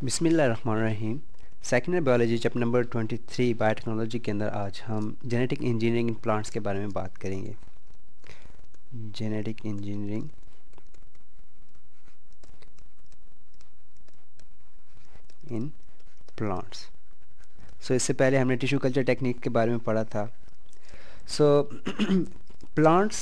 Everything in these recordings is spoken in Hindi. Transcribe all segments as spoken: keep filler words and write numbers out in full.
बिस्मिल्लाहिर्रहमानिर्रहीम। Second year biology chapter number twenty three biotechnology के अंदर आज हम जेनेटिक इंजीनियरिंग इन प्लांट्स के बारे में बात करेंगे। Genetic engineering in plants. So इससे पहले हमने टिश्यू कल्चर टेक्निक के बारे में पढ़ा था। सो प्लांट्स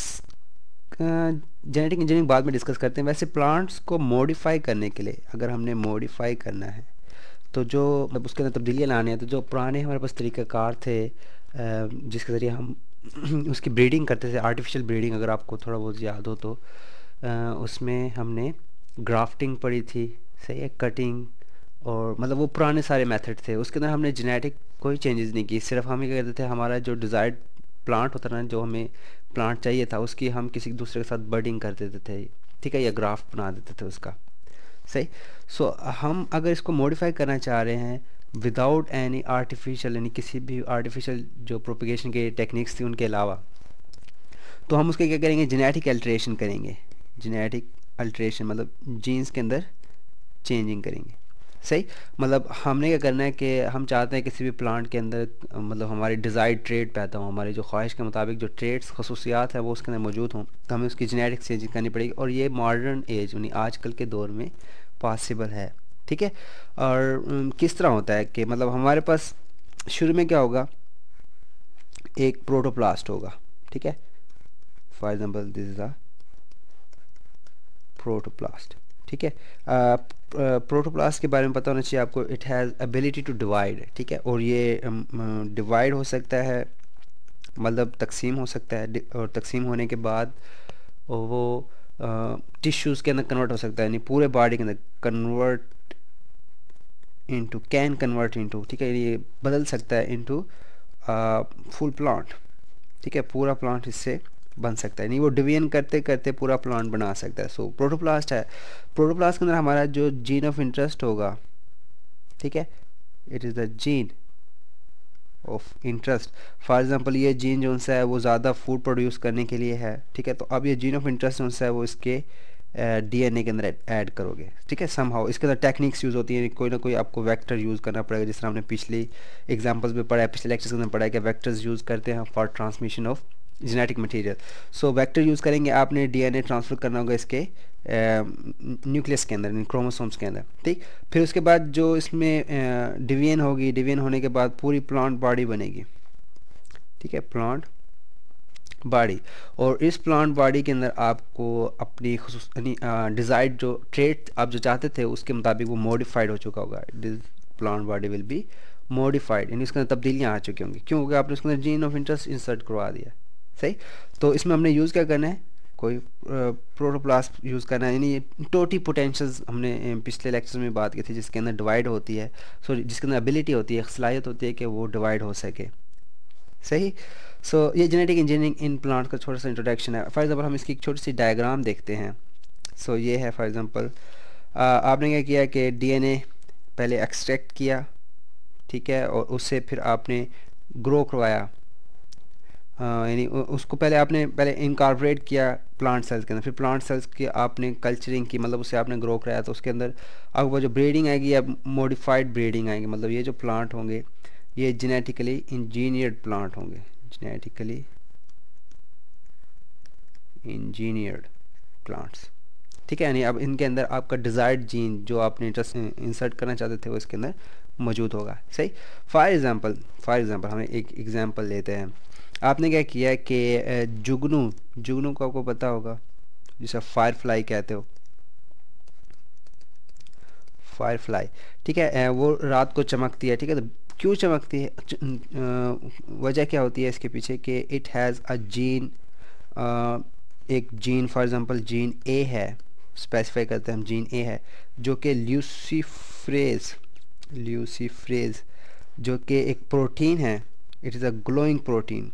जेनेटिक इंजीनियरिंग बाद में डिस्कस करते हैं। वैसे प्लांट्स को मॉडिफाई करने के लिए अगर हमने मॉडिफाई करना है तो जो मतलब उसके अंदर तब्दीलियाँ लानी है, तो जो पुराने हमारे पास तरीक़ाकार थे जिसके ज़रिए हम उसकी ब्रीडिंग करते थे, आर्टिफिशियल ब्रीडिंग, अगर आपको थोड़ा बहुत याद हो तो उसमें हमने ग्राफ्टिंग पढ़ी थी, सही है, कटिंग, और मतलब वो पुराने सारे मेथड थे। उसके अंदर हमने जेनेटिक कोई चेंजेस नहीं की, सिर्फ हम क्या करते थे, हमारा जो डिज़ायर्ड प्लांट होता था ना, जो हमें प्लांट चाहिए था, उसकी हम किसी दूसरे के साथ बर्डिंग कर देते थे, ठीक है, या ग्राफ्ट बना देते थे उसका, सही। सो so, हम अगर इसको मॉडिफाई करना चाह रहे हैं विदाउट एनी आर्टिफिशियल, यानी किसी भी आर्टिफिशियल जो प्रोपिगेशन के टेक्निक्स थी उनके अलावा, तो हम उसके क्या करेंगे, जेनेटिक अल्ट्रेशन करेंगे। जेनेटिक अल्ट्रेशन मतलब जीन्स के अंदर चेंजिंग करेंगे, सही। मतलब हमने क्या करना है कि हम चाहते हैं किसी भी प्लांट के अंदर मतलब हमारी डिज़ायर्ड ट्रेड पैदा हो, हमारी जो ख्वाहिश के मुताबिक जो ट्रेड्स खसूसियात है वो उसके अंदर मौजूद हों, तो हमें उसकी जेनेटिक चेंजिंग करनी पड़ेगी। और ये मॉडर्न एज यानी आजकल के दौर में पॉसिबल है, ठीक है। और किस तरह होता है कि मतलब हमारे पास शुरू में क्या होगा, एक प्रोटोप्लास्ट होगा, ठीक है। For example this is a protoplast, ठीक है। प्रोटोप्लास्ट के बारे में पता होना चाहिए आपको, it has ability to divide, ठीक है। और ये डिवाइड हो सकता है, मतलब तकसीम हो सकता है, और तकसीम होने के बाद वो टिश्यूज़ के अंदर कन्वर्ट हो सकता है, यानी पूरे बॉडी के अंदर convert into, can convert into, ठीक है, ये बदल सकता है इनटू फुल प्लांट, ठीक है, पूरा प्लांट इससे बन सकता है। नहीं, वो डिवीजन करते करते पूरा प्लांट बना सकता है। सो प्रोटोप्लास्ट है। प्रोटोप्लास्ट के अंदर हमारा जो जीन ऑफ इंटरेस्ट होगा, ठीक है, it is the gene of interest. For example ये जीन जो सा है वो ज़्यादा फूड प्रोड्यूस करने के लिए है, ठीक है। तो अब ये जीन ऑफ इंटरेस्ट जो सा है वो इसके डीएनए के अंदर ऐड करोगे, ठीक है, समहाउ। इसके अंदर टेक्निक्स यूज़ होती हैं, कोई ना कोई आपको वेक्टर यूज़ करना पड़ेगा, जिस तरह हमने पिछली एग्जांपल्स में पढ़ा है, पिछले लेक्चर्स के अंदर पढ़ा है कि वेक्टर्स यूज़ करते हैं for transmission of genetic material. So vector use करेंगे, आपने डीएनए ट्रांसफ़र करना होगा इसके न्यूक्लियस के अंदर, क्रोमोसोम्स के अंदर, ठीक। फिर उसके बाद जो इसमें डिवीजन होगी, डिवीजन होने के बाद पूरी प्लांट बॉडी बनेगी, ठीक है, प्लांट बॉडी। और इस प्लांट बॉडी के अंदर आपको अपनी डिज़ायर्ड जो ट्रेट आप जो चाहते थे उसके मुताबिक वो मॉडिफाइड हो चुका होगा। This plant body will be modified, यानी उसके अंदर तब्दीलियाँ आ चुकी होंगी, क्योंकि आपने उसके अंदर जीन ऑफ इंटरेस्ट इंसर्ट करवा दिया, सही। तो इसमें हमने यूज़ क्या करना है, कोई प्रोटोप्लास्ट यूज़ करना है, यानी टोटी पोटेंशियल्स हमने पिछले लेक्चर में बात की थी, जिसके अंदर डिवाइड होती है, सॉरी जिसके अंदर एबिलिटी होती है, सलाहियत होती है कि वो डिवाइड हो सके, सही। सो so, ये जेनेटिक इंजीनियरिंग इन प्लांट का छोटा सा इंट्रोडक्शन है। फॉर एग्जांपल हम इसकी एक छोटी सी डायग्राम देखते हैं। सो so, ये है फॉर एग्जांपल आपने क्या किया कि डीएनए पहले एक्सट्रैक्ट किया, ठीक है, और उससे फिर आपने ग्रो करवाया, यानी उसको पहले आपने पहले इनकॉर्पोरेट किया प्लांट सेल्स के अंदर, फिर प्लांट सेल्स की आपने कल्चरिंग की, मतलब उससे आपने ग्रो कराया, तो उसके अंदर अब वो जो ब्रीडिंग आएगी, अब मॉडिफाइड ब्रीडिंग आएगी, मतलब ये जो प्लांट होंगे ये जेनेटिकली इंजीनियर्ड प्लांट होंगे, जेनेटिकली इंजीनियर्ड प्लांट्स, ठीक है। यानी अब इनके अंदर आपका डिज़ायर्ड जीन जो आपने इंसर्ट करना चाहते थे वो इसके अंदर मौजूद होगा, सही। फॉर एग्जांपल फॉर एग्जांपल हमें एक एग्जांपल लेते हैं। आपने क्या किया है कि जुगनू, जुगनू को आपको पता होगा, जिसे फायर फ्लाई कहते हो, फायर फ्लाई, ठीक है, वो रात को चमकती है, ठीक है। तो क्यों चमकती है, वजह क्या होती है इसके पीछे कि इट हैज़ अ जीन, एक gene for example gene A है, स्पेसिफाई करते हैं हम, जीन ए है जो कि ल्यूसीफ्रेज, ल्यूसीफ्रेज जो कि एक प्रोटीन है, it is a glowing protein,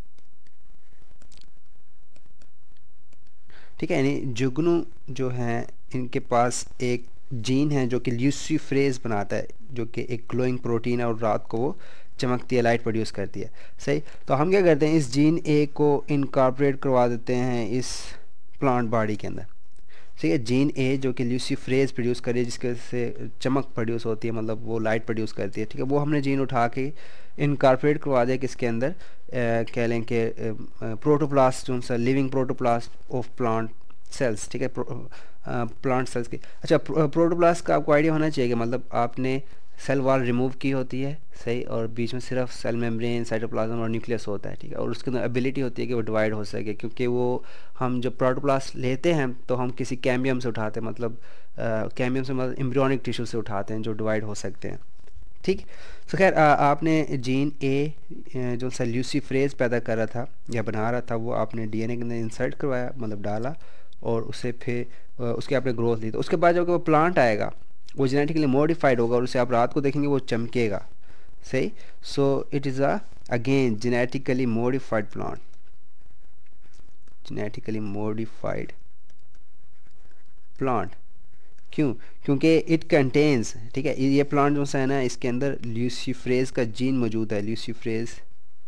ठीक है। यानी जुगनू जो हैं इनके पास एक जीन है जो कि ल्यूसीफ्रेज बनाता है, जो कि एक ग्लोइंग प्रोटीन है, और रात को वो चमकती है, लाइट प्रोड्यूस करती है, सही। तो हम क्या करते हैं, इस जीन ए को इनकॉर्पोरेट करवा देते हैं इस प्लांट बॉडी के अंदर, ठीक है। जीन ए जो कि ल्यूसीफ्रेज प्रोड्यूस कर रही है, जिसके वजह से चमक प्रोड्यूस होती है, मतलब वो लाइट प्रोड्यूस करती है, ठीक है। वो हमने जीन उठा के इनकॉर्पोरेट करवा दिया किसके अंदर, अ, कह लें कि प्रोटोप्लास्ट, जो सा living protoplast of plant cells, ठीक है, प्लांट सेल्स की। अच्छा, प्रोटोप्लास्ट का आपको आइडिया होना चाहिए कि मतलब आपने सेल वॉल रिमूव की होती है, सही, और बीच में सिर्फ सेल मेम्ब्रेन, साइटोप्लाज्म और न्यूक्लियस होता है, ठीक है। और उसके अंदर एबिलिटी होती है कि वो डिवाइड हो सके, क्योंकि वो हम जब प्रोटोप्लास्ट लेते हैं तो हम किसी कैम्बियम से उठाते हैं, मतलब कैम्बियम से मतलब एम्ब्रियोनिक टिश्यू से उठाते हैं जो डिवाइड हो सकते हैं, ठीक। तो खैर आ, आपने जीन ए जो सा ल्यूसीफ्रेज पैदा कर रहा था या बना रहा था, वो आपने डीएनए के अंदर इंसर्ट करवाया, मतलब डाला, और उसे फिर आ, उसके आपने ग्रोथ ली। तो उसके बाद जब वो प्लांट आएगा वो जेनेटिकली मॉडिफाइड होगा, और उसे आप रात को देखेंगे वो चमकेगा, सही। So it is a again genetically modified plant, genetically modified plant. क्यों? क्योंकि इट कंटेन्स, ठीक है, ये प्लांट जो सा है ना, इसके अंदर ल्यूसीफ्रेज का जीन मौजूद है, ल्यूसीफ्रेज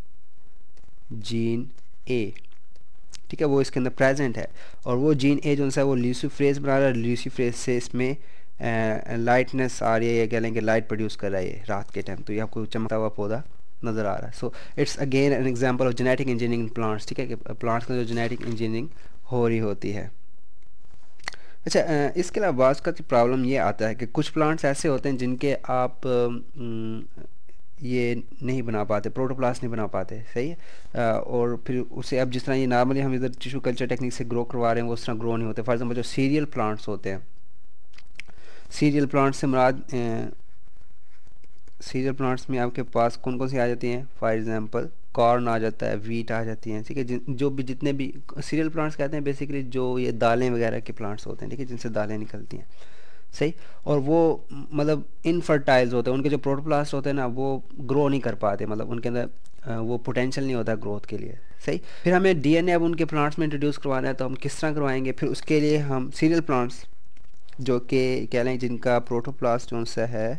जीन ए, ठीक है, वो इसके अंदर प्रेजेंट है। और वो जीन ए जो सा है वो ल्यूसीफ्रेज बना रहा है, ल्यूसीफ्रेज से इसमें लाइटनेस आ रही है, या कह लेंगे लाइट प्रोड्यूस कर रहा है रात के टाइम, तो ये आपको चमकता हुआ पौधा नज़र आ रहा है। So it's again an example of genetic engineering in plants, ठीक है, कि प्लांट्स का जो जेनेटिक इंजीनियरिंग हो रही होती है। अच्छा, अ, इसके अलावा बाज़ का प्रॉब्लम ये आता है कि कुछ प्लांट्स ऐसे होते हैं जिनके आप अम, ये नहीं बना पाते, प्रोटोप्लास्ट नहीं बना पाते, सही है। अ, और फिर उसे अब जिस तरह ये नॉर्मली हम इधर टिश्यू कल्चर टेक्निक से ग्रो करवा रहे हैं, वो उस तरह ग्रो नहीं होते। फॉर एग्जांपल जो सीरियल प्लांट्स होते हैं, सीरियल प्लांट्स से मुराद, सीरियल प्लांट्स में आपके पास कौन कौन सी आ जाती हैं, फॉर एग्जांपल कॉर्न आ जाता है, वीट आ जाती हैं, ठीक है। जिन जो भी जितने भी सीरियल प्लांट्स कहते हैं बेसिकली जो ये दालें वगैरह के प्लांट्स होते हैं, ठीक है, जिनसे दालें निकलती हैं, सही। और वो मतलब इनफर्टाइल्स होते हैं, उनके जो प्रोटोप्लास्ट होते हैं ना वो ग्रो नहीं कर पाते, मतलब उनके अंदर अ, वो पोटेंशियल नहीं होता ग्रोथ के लिए, सही। फिर हमें डीएनए अब उनके प्लांट्स में इंट्रोड्यूस करवाना है, तो हम किस तरह करवाएंगे? फिर उसके लिए हम सीरियल प्लांट्स जो कि कह लें जिनका प्रोटोप्लास्ट जो सा है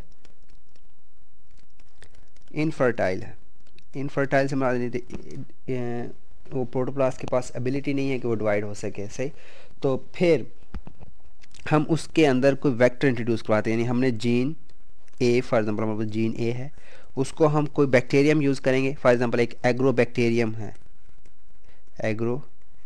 इनफर्टाइल है, इनफर्टाइल से हमारा वो प्रोटोप्लास्ट के पास एबिलिटी नहीं है कि वो डिवाइड हो सके, सही। तो फिर हम उसके अंदर कोई वेक्टर इंट्रोड्यूस करवाते हैं, यानी हमने जीन ए, फॉर एग्जांपल हमारे पास जीन ए है, उसको हम कोई बैक्टीरियम यूज़ करेंगे, फॉर एग्जांपल एक एग्रो बैक्टीरियम है, एग्रो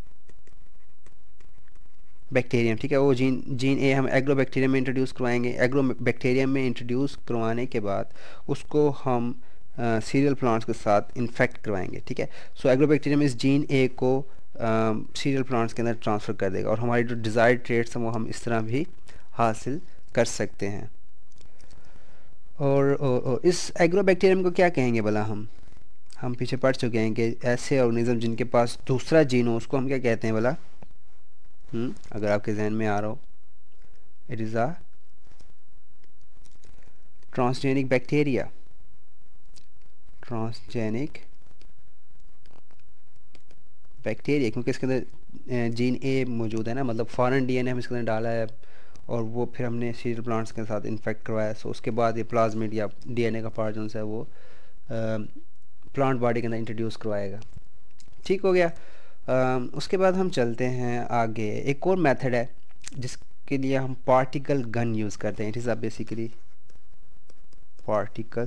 बैक्टीरियम, ठीक है। वो जीन जीन ए हम एग्रो बैक्टीरियम में इंट्रोड्यूस करवाएंगे। एग्रो बैक्टीरियम में इंट्रोड्यूस करवाने के बाद उसको हम सीरियल प्लांट्स के साथ इन्फेक्ट करवाएंगे, ठीक है। सो एग्रो बैक्टीरियम इस जीन ए को सीरियल प्लांट्स के अंदर ट्रांसफ़र कर देगा, और हमारी जो डिज़ायर्ड ट्रेट्स हैं वो हम इस तरह भी हासिल कर सकते हैं। और, और, और इस एग्रो बैक्टीरियम को क्या कहेंगे भला? हम हम पीछे पढ़ चुके हैं कि ऐसे ऑर्गेनिज्म जिनके पास दूसरा जीन हो उसको हम क्या कहते हैं भला? हम्म अगर आपके जहन में आ रहा हो, it is a transgenic bacteria, transgenic bacteria, क्योंकि इसके अंदर जीन ए मौजूद है ना, मतलब फॉरेन डीएनए हम इसके अंदर डाला है, और वो फिर हमने सीरियल प्लांट्स के साथ इन्फेक्ट करवाया। सो उसके बाद ये प्लाज्मिड या डीएनए का पार्ट जो है वो प्लांट बॉडी के अंदर इंट्रोड्यूस करवाएगा, ठीक हो गया। आ, उसके बाद हम चलते हैं आगे। एक और मेथड है जिसके लिए हम पार्टिकल गन यूज़ करते हैं। It is a basically particle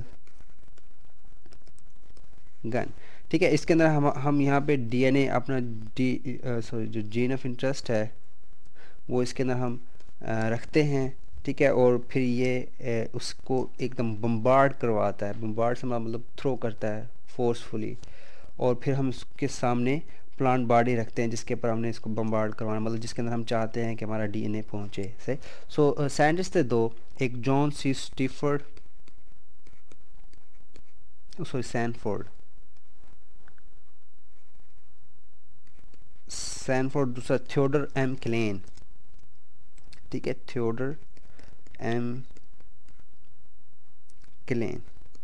gun, ठीक है। इसके अंदर हम हम यहाँ पे डीएनए अपना डी सॉरी जो जीन ऑफ इंटरेस्ट है वो इसके अंदर हम आ, रखते हैं, ठीक है। और फिर ये ए, उसको एकदम बम्बार्ड करवाता है, बम्बार्ड से मतलब थ्रो करता है फोर्सफुली, और फिर हम उसके सामने प्लांट बॉडी रखते हैं जिसके ऊपर हमने इसको बम्बार्ड करवाना, मतलब जिसके अंदर हम चाहते हैं कि हमारा डीएनए पहुँचे, सही। सो साइंटिस्ट थे दो, एक John C Stafford sorry Sanford Sanford दूसरा थियोडर एम क्लेन, ठीक है, थियोडर एम क्लेन,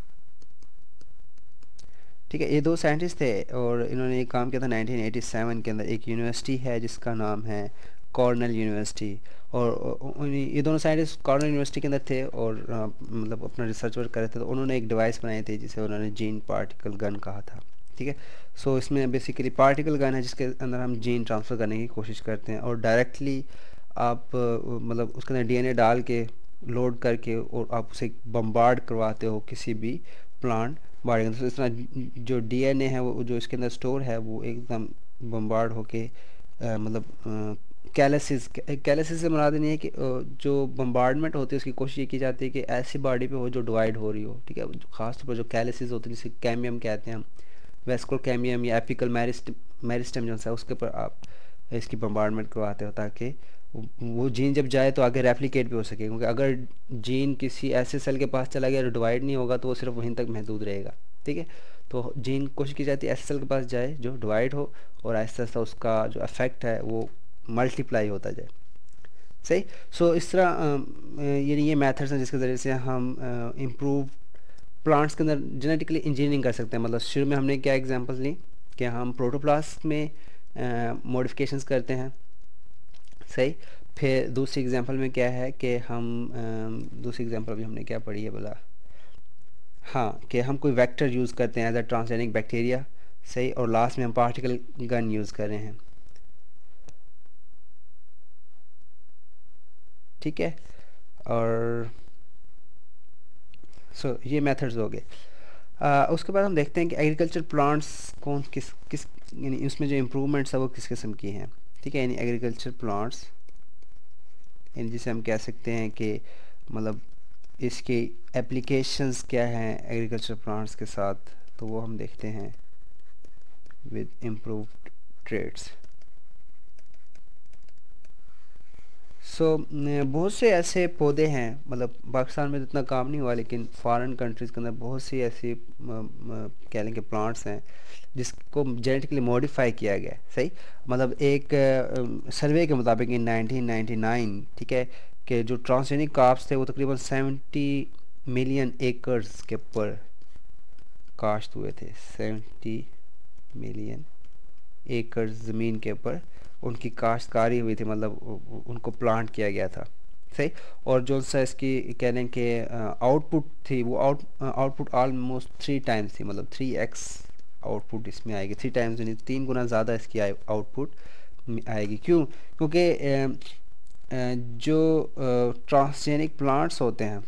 ठीक है। ये दो साइंटिस्ट थे और इन्होंने एक काम किया था नाइनटीन एटी सेवन के अंदर। एक यूनिवर्सिटी है जिसका नाम है कॉर्नेल यूनिवर्सिटी, और ये दोनों साइंटिस्ट कॉर्नेल यूनिवर्सिटी के अंदर थे और आ, मतलब अपना रिसर्च वर्क कर रहे थे। तो उन्होंने एक डिवाइस बनाई थी जिसे उन्होंने जीन पार्टिकल गन कहा था, ठीक है। सो इसमें बेसिकली पार्टिकल गन है जिसके अंदर हम जीन ट्रांसफ़र करने की कोशिश करते हैं और डायरेक्टली आप अ, मतलब उसके अंदर डीएनए डाल के लोड करके और आप उसे बम्बार्ड करवाते हो किसी भी प्लांट बॉडी के अंदर, तो इस तरह जो डीएनए है वो जो इसके अंदर स्टोर है वो एकदम बम्बार्ड होके अ, मतलब कैलिसिस कैलिसिस से मुराद नहीं है कि अ, जो बम्बार्डमेंट होती है उसकी कोशिश ये की जाती है कि ऐसी बॉडी पे हो जो डिवाइड हो रही हो, ठीक है। ख़ास तौर पर जो कैलिसिस होती है जिसे कैमियम कहते हैं हम, वेस्कुलर कैमियम या एपिकल मेरिस्ट मेरिस्टम जो है उसके ऊपर आप इसकी बम्बार्डमेंट करवाते हो ताकि वो वो जीन जब जाए तो आगे रेप्लिकेट भी हो सके, क्योंकि अगर जीन किसी ऐसे सेल के पास चला गया जो डिवाइड नहीं होगा तो वो सिर्फ वहीं तक महदूद रहेगा, ठीक है। तो जीन कोशिश की जाती है ऐसे सेल के पास जाए जो डिवाइड हो और आहिस्ता आहिस्ता उसका जो इफेक्ट है वो मल्टीप्लाई होता जाए, सही। सो इस तरह अ, ये ये मेथड्स हैं जिसके ज़रिए से हम इम्प्रूव प्लांट्स के अंदर जेनेटिकली इंजीनियरिंग कर सकते हैं। मतलब शुरू में हमने क्या एग्जांपल्स ली कि हम प्रोटोप्लास्ट में मॉडिफिकेशंस करते हैं, सही। फिर दूसरी एग्जांपल में क्या है कि हम अ, दूसरी एग्जांपल अभी हमने क्या पढ़ी है बोला, हाँ, कि हम कोई वेक्टर यूज़ करते हैं एज अ ट्रांसजेनिक बैक्टीरिया, सही। और लास्ट में हम पार्टिकल गन यूज़ कर रहे हैं, ठीक है। और सो so, ये मेथड्स हो गए। आ, उसके बाद हम देखते हैं कि एग्रीकल्चर प्लांट्स कौन किस किस यानी इसमें जो इम्प्रूवमेंट्स है वो किस किस्म की हैं, ठीक है। यानी एग्रीकल्चर प्लांट्स यानी जिसे हम कह सकते हैं कि मतलब इसकी एप्लीकेशंस क्या हैं एग्रीकल्चर प्लांट्स के साथ, तो वो हम देखते हैं with improved traits. So so, बहुत से ऐसे पौधे हैं, मतलब पाकिस्तान में तो इतना काम नहीं हुआ लेकिन फॉरेन कंट्रीज़ के अंदर बहुत सी ऐसी कह लें कि प्लांट्स हैं जिसको जेनेटिकली मॉडिफाई किया गया है, सही। मतलब एक सर्वे के मुताबिक इन नाइनटीन नाइंटी नाइन, ठीक है, कि जो ट्रांसजेनिक क्रॉप्स थे वो तकरीबन सेवेंटी मिलियन एकर्स के ऊपर काश्त हुए थे, सेवेंटी मिलियन एकड़ ज़मीन के ऊपर उनकी काश्तकारी हुई थी, मतलब उ- उनको प्लांट किया गया था, सही। और जो सा इसकी कह लें कि आउटपुट थी वो out output almost three times थी, मतलब थ्री एक्स आउटपुट इसमें आएगी, थ्री टाइम्स यानी तीन गुना ज़्यादा इसकी आउटपुट आएगी। क्यों? क्योंकि अ, अ, जो ट्रांसजेनिक प्लांट्स होते हैं,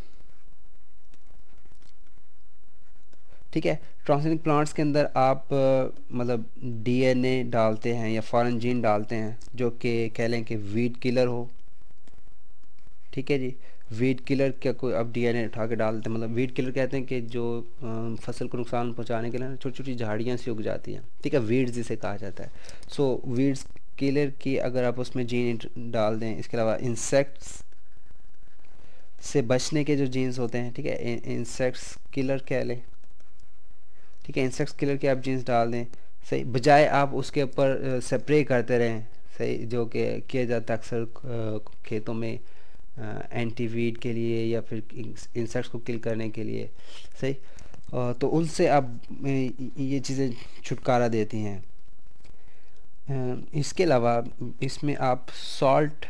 ठीक है, ट्रांसजेनिक प्लांट्स के अंदर आप अ, मतलब डीएनए डालते हैं या फॉरेन जीन डालते हैं जो कि कह लें कि वीड किलर हो, ठीक है जी। वीड किलर क्या कोई अब डीएनए उठा के डाल देते हैं, मतलब वीड किलर कहते हैं कि जो अ, फसल को नुकसान पहुंचाने के लिए ना छोटी छोटी झाड़ियाँ सी उग जाती हैं, ठीक है, वीड्स जिसे कहा जाता है। सो वीड्स किलर की अगर आप उसमें जीन डाल दें, इसके अलावा इंसेक्ट्स से बचने के जो जीन्स होते हैं, ठीक है, इंसेक्ट्स किलर कह लें, ठीक है, इंसेक्ट्स किलर के आप जीन्स डाल दें, सही, बजाय आप उसके ऊपर स्प्रे करते रहें, सही, जो कि किया जाता है अक्सर अ, खेतों में एंटी वीड के लिए या फिर इंसेक्ट्स को किल करने के लिए, सही। अ, तो उनसे आप अ, ये चीज़ें छुटकारा देती हैं। अ, इसके अलावा इसमें आप सॉल्ट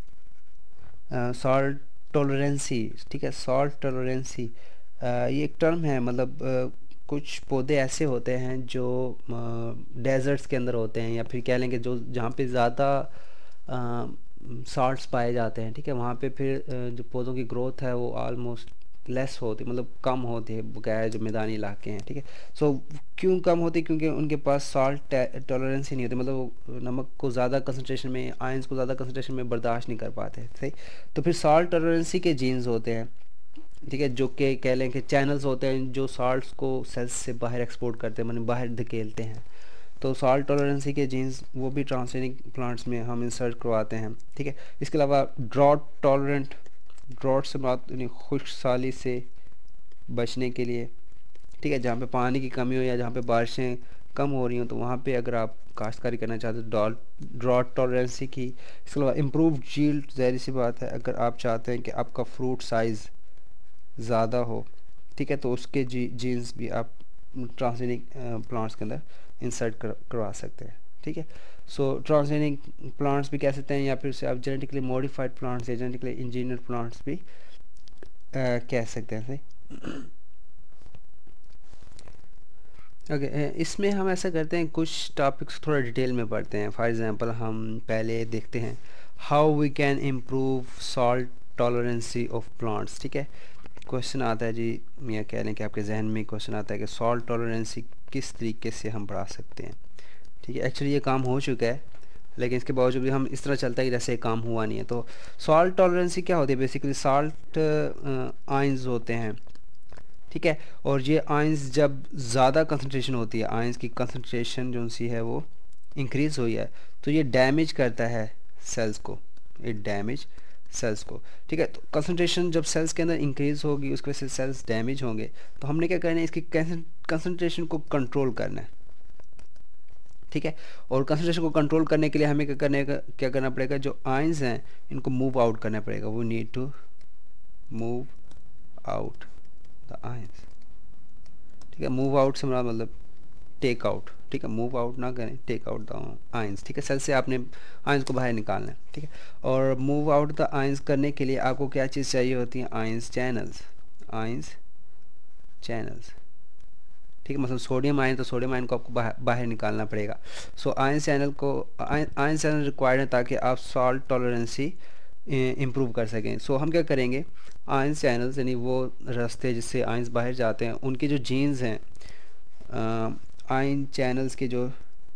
सॉल्ट टॉलरेंसी, ठीक है, सॉल्ट टॉलरेंसी ये एक टर्म है, मतलब अ, कुछ पौधे ऐसे होते हैं जो डेजर्ट्स के अंदर होते हैं या फिर कह लेंगे जो जहाँ पे ज़्यादा सॉल्ट्स पाए जाते हैं, ठीक है, वहाँ पे फिर अ, जो पौधों की ग्रोथ है वो ऑलमोस्ट लेस होती, मतलब कम होती है बकाया जो मैदानी इलाके हैं, ठीक है। सो क्यों कम होती? क्योंकि उनके पास सॉल्ट टॉलरेंस ही नहीं होती, मतलब वो नमक को ज़्यादा कंसनट्रेशन में, आयंस को ज़्यादा कंसनट्रेशन में बर्दाश्त नहीं कर पाते, सही। तो फिर सॉल्ट टॉलरेंसी के जीन्स होते हैं, ठीक है, जो कि कह लें कि चैनल्स होते हैं जो सॉल्ट्स को सेल्स से बाहर एक्सपोर्ट करते हैं, मतलब बाहर धकेलते हैं। तो सॉल्ट टॉलरेंसी के जीन्स वो भी ट्रांसजेनिक प्लांट्स में हम इंसर्ट करवाते हैं, ठीक है। इसके अलावा ड्रॉट टॉलरेंट, ड्रॉट से बात यानी खुश्क साली से बचने के लिए, ठीक है, जहाँ पे पानी की कमी हो या जहाँ पे बारिशें कम हो रही हो तो वहाँ पे अगर आप काश्तकारी करना चाहते हो डॉल ड्रॉट टॉलरेंसी की। इसके अलावा इम्प्रूव जील्ड, ज़ाहिर सी बात है अगर आप चाहते हैं कि आपका फ्रूट साइज़ ज़्यादा हो, ठीक है, तो उसके जी जीन्स भी आप ट्रांसजेनिक प्लांट्स के अंदर इंसर्ट कर, करवा सकते हैं, ठीक है। सो ट्रांसजेनिक प्लांट्स भी कह सकते हैं या फिर उसे आप जेनेटिकली मॉडिफाइड प्लांट्स या जेनेटिकली इंजीनियर प्लांट्स भी अ, कह सकते हैं, सही। ओके, इसमें हम ऐसा करते हैं कुछ टॉपिक्स थोड़ा डिटेल में पढ़ते हैं। फॉर एग्जांपल हम पहले देखते हैं how we can improve salt tolerancy of plants. ठीक है, क्वेश्चन आता है जी, या कह लें कि आपके जहन में क्वेश्चन आता है कि सॉल्ट टॉलरेंसी किस तरीके से हम बढ़ा सकते हैं। ठीक है, एक्चुअली ये काम हो चुका है, लेकिन इसके बावजूद भी हम इस तरह चलता है कि जैसे काम हुआ नहीं है। तो सॉल्ट टॉलरेंसी क्या होती है, बेसिकली सॉल्ट आयंस होते हैं। ठीक है, और ये आयंस जब ज़्यादा कंसनट्रेशन होती है, आयंस की कंसनट्रेशन जो सी है वो इंक्रीज़ हुई है, तो ये डैमेज करता है सेल्स को, इट डैमेज सेल्स को। ठीक है, तो कंसनट्रेशन जब सेल्स के अंदर इंक्रीज़ होगी उसकी वजह से सेल्स डैमेज होंगे, तो हमने क्या करना है, इसकी कंसनट्रेशन को कंट्रोल करना है। ठीक है, और कंसनट्रेशन को कंट्रोल करने के लिए हमें क्या करने का क्या करना पड़ेगा, जो आयंस हैं इनको मूव आउट करना पड़ेगा। वो need to move out the ions. ठीक है, मूव आउट से मतलब टेक आउट। ठीक है, मूव आउट ना करें, टेक आउट द आयंस। ठीक है, सेल से आपने आयंस को बाहर निकालना है। ठीक है, और मूव आउट द आयंस करने के लिए आपको क्या चीज़ चाहिए होती है, आयंस चैनल्स, आयंस चैनल्स। ठीक है, मतलब सोडियम आयन, तो सोडियम आयन को आपको बाहर, बाहर निकालना पड़ेगा। सो आयन चैनल को आयन चैनल रिक्वायर्ड है ताकि आप सॉल्ट टॉलरेंसी इम्प्रूव कर सकें। सो so, हम क्या करेंगे, आयन चैनल्स यानी वो रास्ते जिससे आयंस बाहर जाते हैं, उनके जो जीन्स हैं, आयन चैनल्स के जो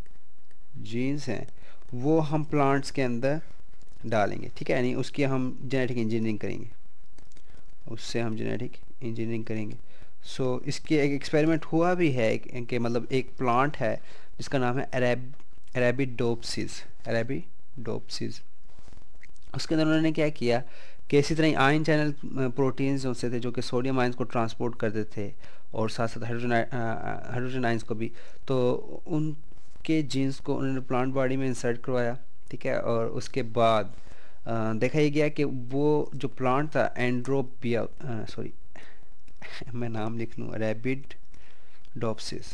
जीन्स हैं वो हम प्लांट्स के अंदर डालेंगे। ठीक है, यानी उसकी हम जेनेटिक इंजीनियरिंग करेंगे, उससे हम जेनेटिक इंजीनियरिंग करेंगे। सो so, इसके एक एक्सपेरिमेंट हुआ भी है कि मतलब एक प्लांट है जिसका नाम है अरेब अरेबिडोप्सिस, अरेबिडोप्सिस। उसके अंदर उन्होंने क्या किया कि इसी तरह आयन चैनल प्रोटीन्स जो से थे जो कि सोडियम आयंस को ट्रांसपोर्ट करते थे और साथ साथ हाइड्रोजन हाइड्रोजन आयंस को भी, तो उनके जीन्स को उन्होंने प्लांट बॉडी में इंसर्ट करवाया। ठीक है, और उसके बाद आ, देखा ये गया कि वो जो प्लांट था एंड्रोपिया सॉरी मैं नाम लिख लूँ, रैबिड डॉप्सिस,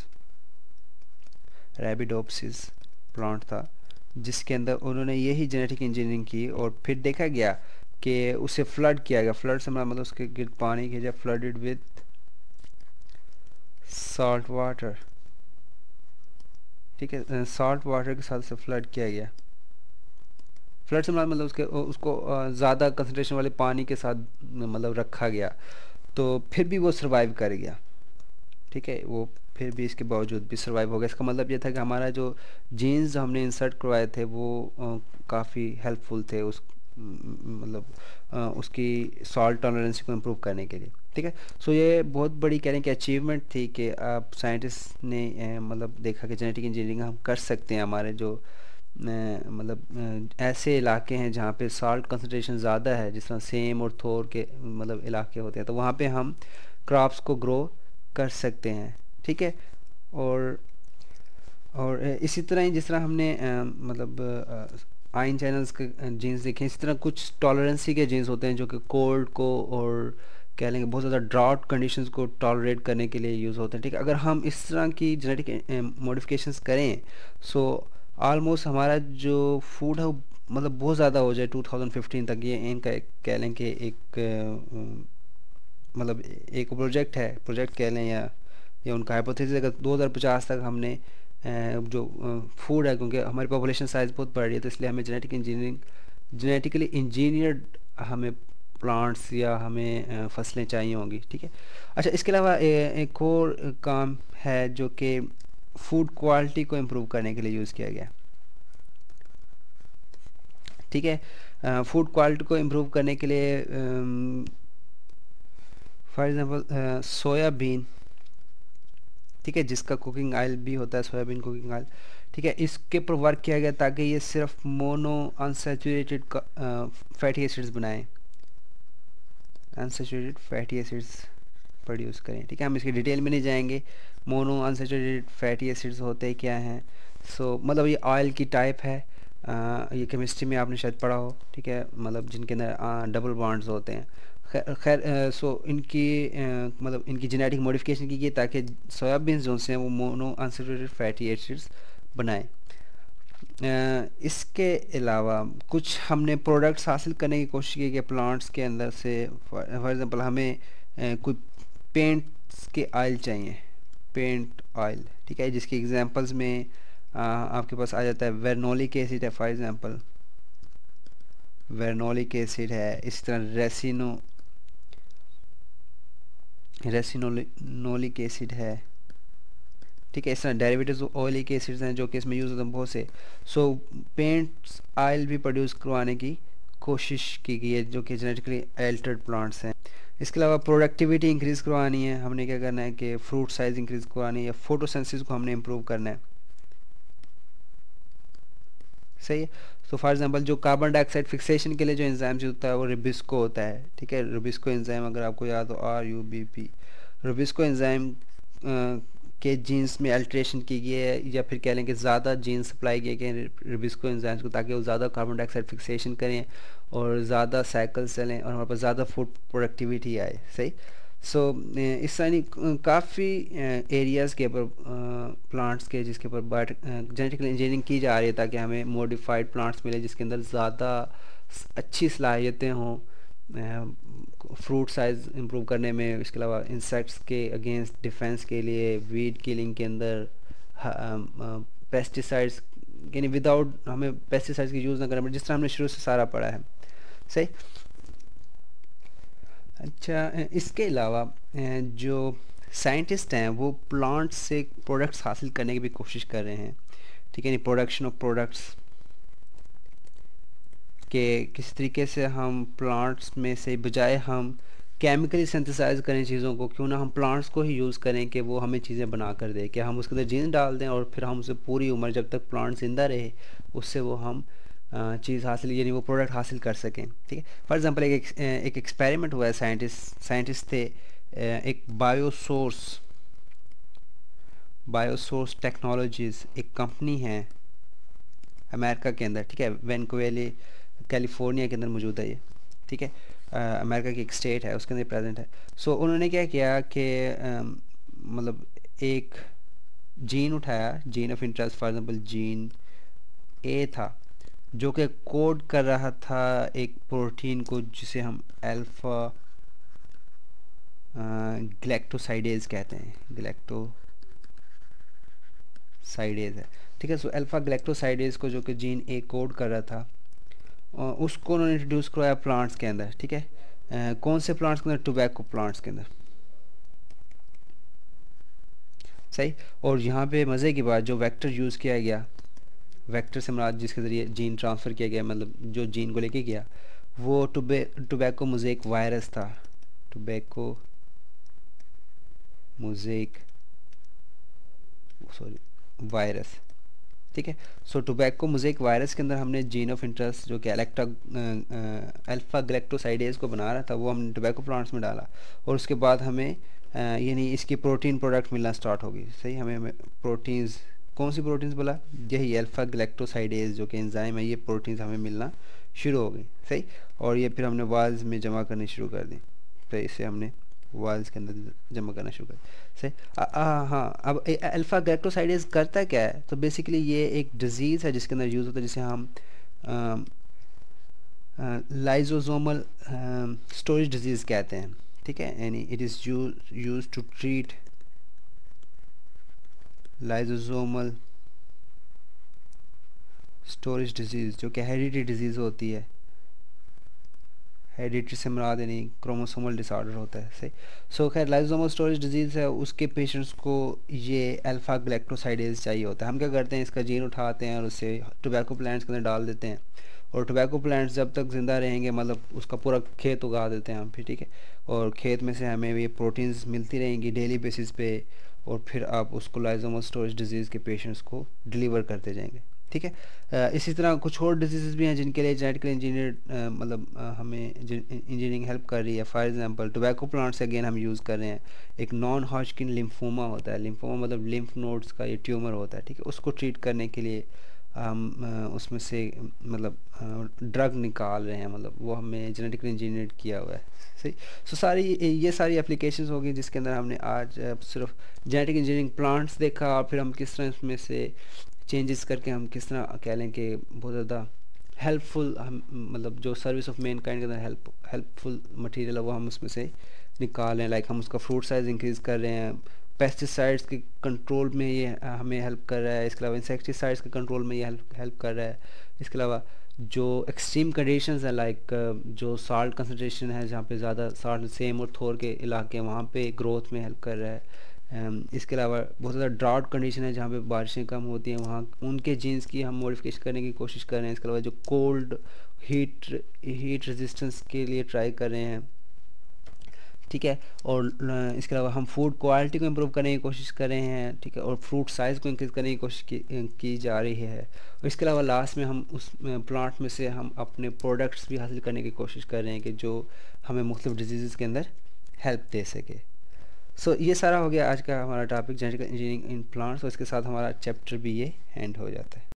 रैबिडोप्सिस प्लांट था जिसके अंदर उन्होंने यही जेनेटिक इंजीनियरिंग की, और फिर देखा गया कि उसे फ्लड किया गया। फ्लड से मतलब उसके गिर पानी के जब फ्लडेड विद सॉल्ट वाटर। ठीक है, सॉल्ट वाटर के साथ से फ्लड किया गया। फ्लड से मतलब उसके उसको ज़्यादा कंसनट्रेशन वाले पानी के साथ मतलब रखा गया, तो फिर भी वो सर्वाइव कर गया। ठीक है, वो फिर भी इसके बावजूद भी सर्वाइव हो गया। इसका मतलब ये था कि हमारा जो जीन्स जो हमने इंसर्ट करवाए थे वो काफ़ी हेल्पफुल थे उस मतलब उसकी सॉल्ट टॉलरेंस को इम्प्रूव करने के लिए। ठीक है, सो ये बहुत बड़ी कह रहे हैं कि अचीवमेंट थी कि आप साइंटिस्ट ने मतलब देखा कि जेनेटिक इंजीनियरिंग हम कर सकते हैं। हमारे जो मतलब ऐसे इलाके हैं जहाँ पे सॉल्ट कंसनट्रेशन ज़्यादा है, जिस तरह सेम और थोर के मतलब इलाके होते हैं, तो वहाँ पे हम क्रॉप्स को ग्रो कर सकते हैं। ठीक है, और और इसी तरह ही जिस तरह हमने आ, मतलब आयन चैनल्स के जीन्स देखे, इसी तरह कुछ टॉलरेंसी के जीन्स होते हैं जो कि कोल्ड को और कह लेंगे बहुत ज़्यादा ड्राउट कंडीशंस को टॉलरेट करने के लिए यूज़ होते हैं। ठीक है, अगर हम इस तरह की जेनेटिक मॉडिफिकेशंस करें, सो ऑलमोस्ट हमारा जो फूड है वो मतलब बहुत ज़्यादा हो जाए टू थाउजेंड फिफ्टीन तक। ये इनका एक कह लें कि एक मतलब एक प्रोजेक्ट है, प्रोजेक्ट कह लें या या उनका हाइपोथेसिस, अगर दो हज़ार पचास तक हमने जो फूड है, क्योंकि हमारी पॉपुलेशन साइज़ बहुत बढ़ रही है, तो इसलिए हमें जेनेटिक इंजीनियरिंग जेनेटिकली इंजीनियर्ड हमें प्लांट्स या हमें फसलें चाहिए होंगी। ठीक है, अच्छा, इसके अलावा एक और काम है जो कि फूड क्वालिटी को इम्प्रूव करने के लिए यूज़ किया गया। ठीक है, फूड क्वालिटी को इम्प्रूव करने के लिए फॉर एग्ज़ाम्पल सोयाबीन, ठीक है, जिसका कुकिंग ऑयल भी होता है सोयाबीन कुकिंग ऑयल। ठीक है, इसके पर वर्क किया गया ताकि ये सिर्फ मोनो अनसैचुरेटेड फैटी एसिड्स बनाएं, अनसैचुरेटेड फैटी एसिड्स प्रोड्यूस करें। ठीक है, हम इसकी डिटेल में नहीं जाएंगे, मोनो अनसैचुरेटेड फैटी एसिड्स होते क्या हैं। सो so, मतलब ये ऑयल की टाइप है, आ, ये केमिस्ट्री में आपने शायद पढ़ा हो। ठीक है, मतलब जिनके अंदर डबल बॉन्ड्स होते हैं। खैर खैर सो इनकी आ, मतलब इनकी जेनेटिक मॉडिफिकेशन की गई ताकि सोयाबीन जो से हैं वो मोनो अनसैचुरेटेड फैटी एसिड्स बनाएं। इसके अलावा कुछ हमने प्रोडक्ट्स हासिल करने की कोशिश की कि प्लांट्स के अंदर से फॉर एग्ज़ाम्पल हमें आ, कोई पेंट्स के ऑयल चाहिए, पेंट ऑयल। ठीक है, जिसकी एग्जांपल्स में आ, आपके पास आ जाता है वेरनोलिक एसिड है फॉर एग्ज़ाम्पल, वेरनोलिक एसिड है, इसी तरह रेसिनो रेसिनोलिक एसिड है, ठीक है। इस तरह डेरिवेटिव्स ऑयलिक एसिड्स हैं जो कि इसमें यूज़ होते हैं बहुत से। सो पेंट्स ऑयल भी प्रोड्यूस करवाने की कोशिश की गई है जो कि जेनेटिकली एल्टर्ड प्लांट्स हैं। इसके अलावा प्रोडक्टिविटी इंक्रीज़ करवानी है, हमने क्या करना है कि फ्रूट साइज़ इंक्रीज़ करवानी है, या फोटोसिंथेसिस को हमने इम्प्रूव करना है, सही है। तो फॉर एग्जांपल जो कार्बन डाइऑक्साइड फिक्सेशन के लिए जो एंजाइम होता है वो रुबिस्को होता है, ठीक है। रुबिस्को एंजाइम अगर आपको याद हो, R U B P, rubisco enzyme के जीन्स में अल्ट्रेशन की गई है, या फिर कह लें कि ज़्यादा जीन्स सप्लाई किए गए हैं रुबिस्को एंजाइम्स को, ताकि वो ज़्यादा कार्बन डाइऑक्साइड फिक्सेशन करें और ज़्यादा साइकिल चलें और हमारे पास ज़्यादा फूड प्रोडक्टिविटी आए, सही। सो so, इस तरह काफ़ी एरियाज़ के ऊपर प्लांट्स के जिसके ऊपर बायोट जेनेटिकल इंजीनियरिंग की जा रही है ताकि हमें मॉडिफाइड प्लांट्स मिले जिसके अंदर ज़्यादा अच्छी सलाहियतें हों फ्रूट साइज़ इम्प्रूव करने में। इसके अलावा इंसेक्ट्स के अगेंस्ट डिफेंस के लिए, वीड किलिंग के अंदर, पेस्टिसाइड्स यानी विदाउट हमें पेस्टिसाइड्स की यूज़ ना करना पड़े, जिस तरह हमने शुरू से सारा पढ़ा है, सही। अच्छा, इसके अलावा जो साइंटिस्ट हैं वो प्लांट्स से प्रोडक्ट्स हासिल करने की भी कोशिश कर रहे हैं, ठीक है। नहीं, प्रोडक्शन ऑफ प्रोडक्ट्स के किस तरीके से हम प्लांट्स में से बजाय हम केमिकली सिंथेसाइज करें चीज़ों को, क्यों ना हम प्लांट्स को ही यूज़ करें कि वो हमें चीज़ें बना कर दे, कि हम उसके अंदर जीन डाल दें और फिर हम उसे पूरी उम्र जब तक प्लांट जिंदा रहे उससे वो हम चीज़ हासिल यानी वो प्रोडक्ट हासिल कर सकें, ठीक है। फॉर एग्जांपल एक एक एक्सपेरिमेंट हुआ है, साइंटिस्ट साइंटिस्ट थे, एक बायोसोर्स बायोसोर्स टेक्नोलॉजीज़ एक कंपनी है अमेरिका के अंदर, ठीक है। वैनकुवर कैलिफोर्निया के अंदर मौजूद है ये, ठीक है। अमेरिका की एक स्टेट है उसके अंदर प्रेजेंट है। सो so, उन्होंने क्या किया कि मतलब एक जीन उठाया, gene of interest, for example gene A था जो कि कोड कर रहा था एक प्रोटीन को जिसे हम अल्फा ग्लैक्टोसाइडेज कहते हैं, ग्लैक्टोसाइडेज है, ठीक है। सो अल्फा ग्लैक्टोसाइडेज को जो कि जीन ए कोड कर रहा था उसको उन्होंने इंट्रोड्यूस करवाया प्लांट्स के अंदर, ठीक है। आ, कौन से प्लांट्स के अंदर? टोबैको प्लांट्स के अंदर, सही। और यहाँ पे मज़े की बात, जो वेक्टर यूज़ किया गया, वेक्टर से मुराद जिसके ज़रिए जीन ट्रांसफ़र किया गया, मतलब जो जीन को लेके गया वो टोबे टोबैको मोज़ेक वायरस था, टोबैको मोज़ेक सॉरी वायरस, ठीक है। सो टोबैको मोज़ेक वायरस के अंदर हमने जीन ऑफ इंटरेस्ट जो कि एलेक्ट्रा अल्फा ग्लैक्टोसाइडेज को बना रहा था वो हमने टोबैको प्लांट्स में डाला, और उसके बाद हमें यानी इसकी प्रोटीन प्रोडक्ट मिलना स्टार्ट होगी, सही। हमें प्रोटीन्स, कौन सी प्रोटीन्स बोला? यही अल्फा ग्लैक्टोसाइडेज जो कि एंजाइम है, ये प्रोटीन्स हमें मिलना शुरू हो गई, सही। और ये फिर हमने वाल्स में जमा करनी शुरू कर दी, तो इसे हमने वाल्स के अंदर जमा करना शुरू कर, सही। हाँ, अब अल्फा ग्लैक्टोसाइडेज करता क्या है? तो बेसिकली ये एक डिज़ीज़ है जिसके अंदर यूज़ होता है जिसे हम लाइजोसोमल स्टोरेज डिजीज़ कहते हैं, ठीक है। यानी it is use to treat lysosomal storage disease जो कि हेरिडिटरी डिजीज़ होती है, हेरिडिटरी से मुराद यानी क्रोमोसोमल डिसऑर्डर होता है, सही। सो खैर लाइजोसोमल स्टोरेज डिजीज़ है, उसके पेशेंट्स को ये अल्फा ग्लैक्टोसाइडेज चाहिए होता है। हम क्या करते हैं, इसका जीन उठाते हैं और उसे टोबैको प्लांट्स के अंदर डाल देते हैं, और टोबैको प्लांट्स जब तक ज़िंदा रहेंगे मतलब उसका पूरा खेत उगा देते हैं हम फिर, ठीक है। और खेत में से हमें ये प्रोटीन्स मिलती रहेंगी डेली बेसिस पे, और फिर आप उसको लाइजोसोमल स्टोरेज डिजीज़ के पेशेंट्स को डिलीवर करते जाएंगे, ठीक है। इसी तरह कुछ और डिजीज़ भी हैं जिनके लिए जेनेटिकल इंजीनियर मतलब हमें इंजीनियरिंग हेल्प कर रही है। For example tobacco plants again हम यूज़ कर रहे हैं, एक नॉन हॉजकिन लिम्फोमा होता है, लिम्फोमा मतलब लिम्फ नोड्स का ये ट्यूमर होता है, ठीक है। उसको ट्रीट करने के लिए हम उसमें से मतलब ड्रग निकाल रहे हैं, मतलब वो हमें जेनेटिकली इंजीनियर किया हुआ है, सही। सो सारी ये सारी एप्लीकेशंस होगी जिसके अंदर हमने आज सिर्फ जेनेटिक इंजीनियरिंग प्लांट्स देखा, और फिर हम किस तरह इसमें से चेंजेस करके हम किस तरह कह लें कि बहुत ज़्यादा हेल्पफुल हम मतलब जो सर्विस ऑफ मैन काइंड के अंदर हेल्प हेल्पफुल मटेरियल है वो हम उसमें से निकाल रहे हैं। लाइक हम उसका फ्रूट साइज़ इंक्रीज़ कर रहे हैं, पेस्टिसाइड्स के कंट्रोल में ये हमें हेल्प कर रहा है, इसके अलावा इंसेक्टिसाइड्स के कंट्रोल में ये हेल्प हेल्प कर रहा है, इसके अलावा जो एक्सट्रीम कंडीशंस है लाइक जो साल्ट कंसनट्रेशन है जहाँ पे ज़्यादा साल्ट सेम और थोर के इलाके हैं वहाँ पे ग्रोथ में हेल्प कर रहा है। अम, इसके अलावा बहुत ज़्यादा ड्राउट कंडीशन है जहाँ पे बारिशें कम होती हैं, वहाँ उनके जीन्स की हम मॉडिफिकेशन करने की कोशिश कर रहे हैं। इसके अलावा जो कोल्ड हीट हीट रेजिस्टेंस के लिए ट्राई कर रहे हैं, ठीक है। और अ, इसके अलावा हम फूड क्वालिटी को इम्प्रूव करने की कोशिश कर रहे हैं, ठीक है। और फ्रूट साइज़ को इंक्रीज़ करने की कोशिश की, की जा रही है। और इसके अलावा लास्ट में हम उस प्लांट में से हम अपने प्रोडक्ट्स भी हासिल करने की कोशिश कर रहे हैं कि जो हमें मुख्तलिफ डिजीज़ के अंदर हेल्प दे सके। सो so, ये सारा हो गया आज का हमारा topic genetic engineering in plants, और इसके साथ हमारा चैप्टर भी ये एंड हो जाता है।